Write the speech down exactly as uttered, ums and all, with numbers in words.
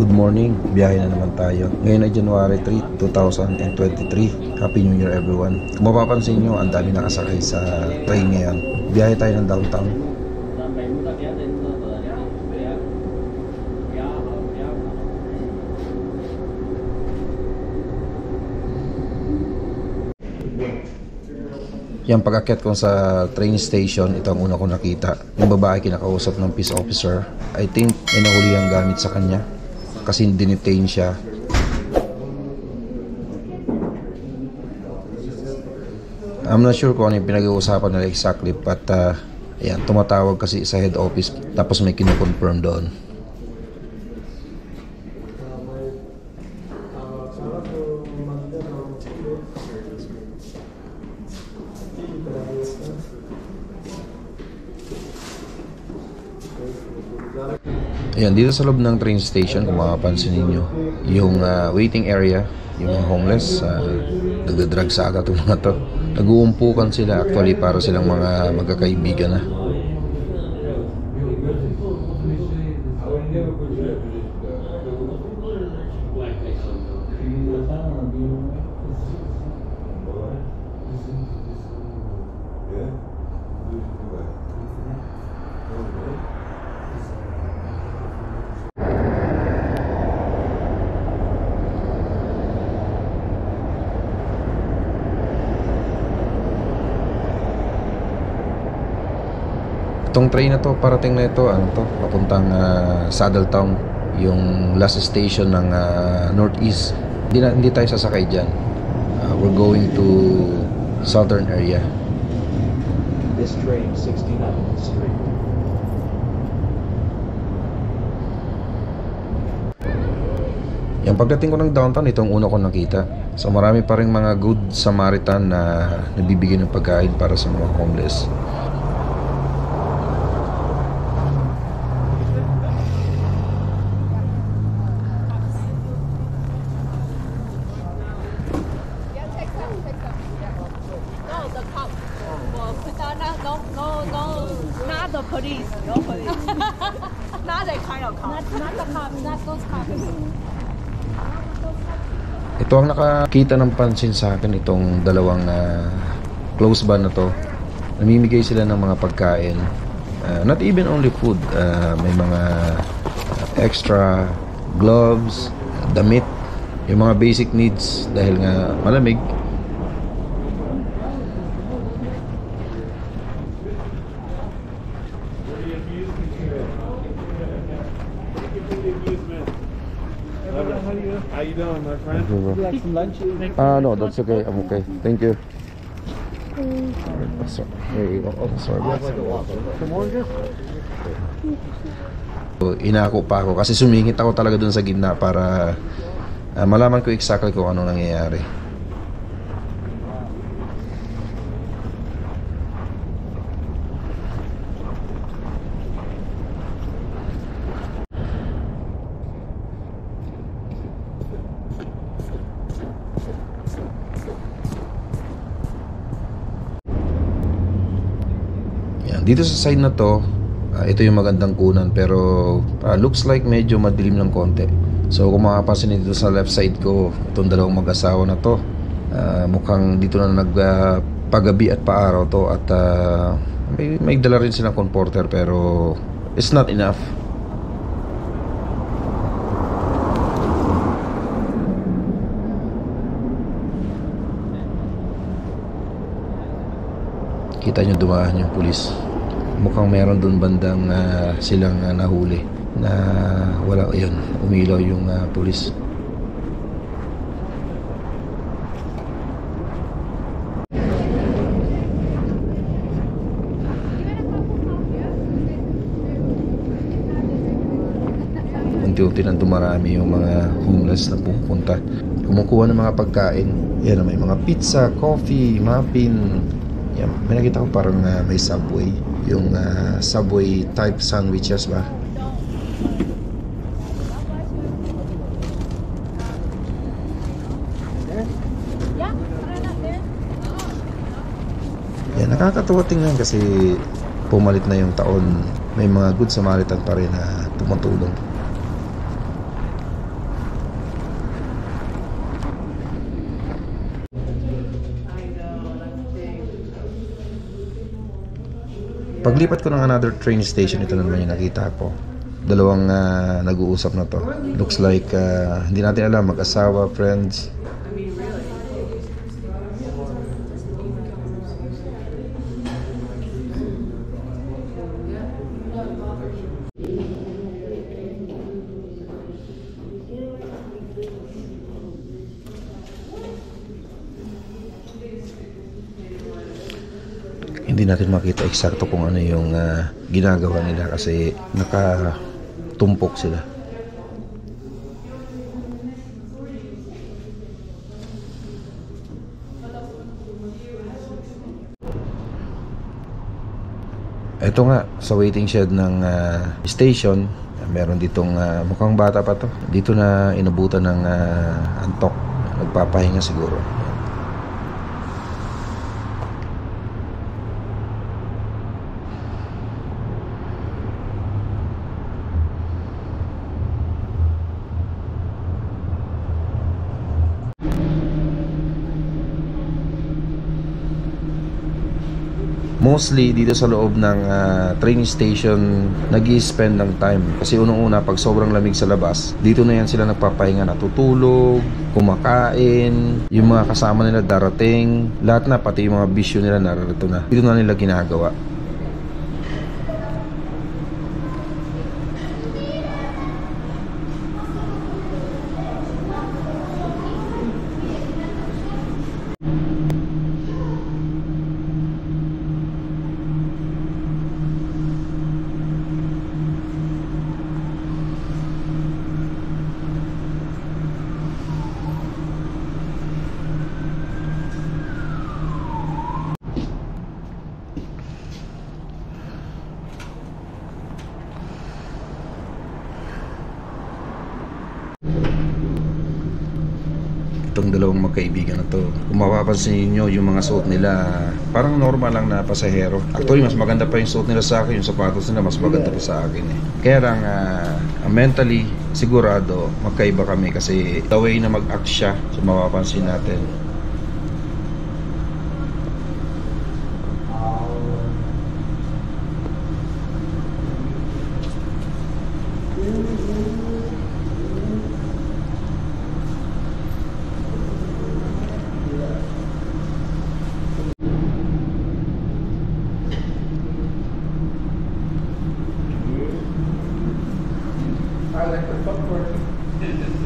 Good morning, biyahe na naman tayo. Ngayon ay January third, two thousand twenty-three. Happy New Year everyone. Kung mapapansin nyo, ang dami nakasakay sa train ngayon. Biyahe tayo ng downtown. Yung pag-akyat ko sa train station, ito ang una ko nakita. Yung babae kinakausap ng peace officer. I think may nahuli ang gamit sa kanya kasi dinitain siya. I'm not sure kung ano yung pinag-uusapan nila exactly, but uh, ayan, tumatawag kasi sa head office tapos may kino-confirm doon. Ayan, dito sa loob ng train station, kung makapansin ninyo, yung uh, waiting area, yung mga homeless, uh, nagdadrag sa aga itong mga to. Nag-uumpukan sila actually para silang mga magkakaibigan na. Itong train na to, parating na ito, ano to, papuntang uh, Saddletown, yung last station ng uh, Northeast. Hindi, na, hindi tayo sasakay dyan. Uh, we're going to southern area. This train, sixty-ninth Street. Yung pagdating ko ng downtown, itong una ko nakita. So marami pa rin mga good Samaritan na nagbibigay ng pagkain para sa mga homeless. No, no, no, not the police, no police. Not that kind of cop. Not, not the cops, not those cops. Ito ang nakakita ng pansin sa akin, itong dalawang uh, close van na to. Namimigay sila ng mga pagkain. Uh, not even only food. Uh, may mga extra gloves, damit, yung mga basic needs dahil nga malamig. How you doing, my friend? Would you like some lunch? Ah, uh, no, that's okay. I'm okay. Thank you. Sorry. There you go. Oh, sorry. Some oranges? Inako pa ako kasi sumingit ako talaga dun sa gitna para uh, malaman ko exactly kung ano nangyayari. Dito sa side na to, uh, ito yung magandang kunan pero uh, looks like medyo madilim ng konti. So kung makapansin dito sa left side ko, itong dalawang mag-asawa na to, uh, mukhang dito na nagpagabi uh, at paaraw to at uh, may, may dala rin silang comforter pero it's not enough. Kita nyo dumaan yung pulis. Mukhang meron dun bandang uh, silang uh, nahuli na wala, yun, umilaw yung uh, pulis. Unti-unti nang dumarami yung mga homeless na pupunta, kumukuha ng mga pagkain. Yan, may mga pizza, coffee, muffin. Yan, may nakita ko parang uh, may Subway, yung uh, Subway type sandwiches ba. Yan, nakakatuwa tingnan kasi pumalit na yung taon, may mga good Samaritan pa rin na tumutulong. Paglipat ko ng another train station, ito na naman yung nakita ko. Dalawang uh, nag-uusap na to. Looks like uh, hindi natin alam, mag-asawa, friends. Hindi natin makita eksakto kung ano yung uh, ginagawa nila kasi nakatumpok sila. Ito nga, sa waiting shed ng uh, station, meron ditong uh, mukhang bata pa to. Dito na inabutan ng uh, antok. Nagpapahinga siguro. Mostly dito sa loob ng uh, train station nag-i-spend ng time kasi unang-una pag sobrang lamig sa labas dito na yan sila nagpapahinga, natutulog, kumakain, yung mga kasama nila darating, lahat na, pati yung mga bisyo nila narito na, dito na nila ginagawa. Itong dalawang magkaibigan na to, kung mapapansin niyo yung mga suot nila parang normal lang na pasahero. Actually mas maganda pa yung suot nila sa akin, yung sapatos nila mas maganda pa sa akin eh. Kaya lang uh, mentally sigurado magkaiba kami kasi the way na mag-act siya, so mapapansin natin. I like the footwork.